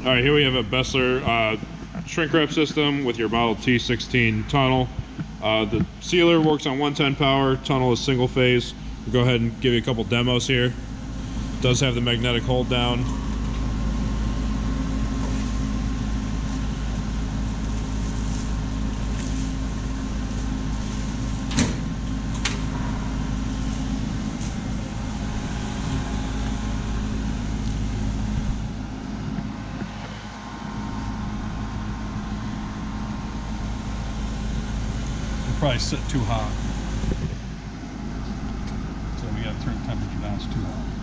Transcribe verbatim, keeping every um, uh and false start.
All right, here we have a Beseler uh, shrink wrap system with your model T sixteen tunnel. Uh, the sealer works on one ten power, tunnel is single phase. We'll go ahead and give you a couple demos here. It does have the magnetic hold down. Probably sit too hot, so we got to turn the temperature down. It's too hot.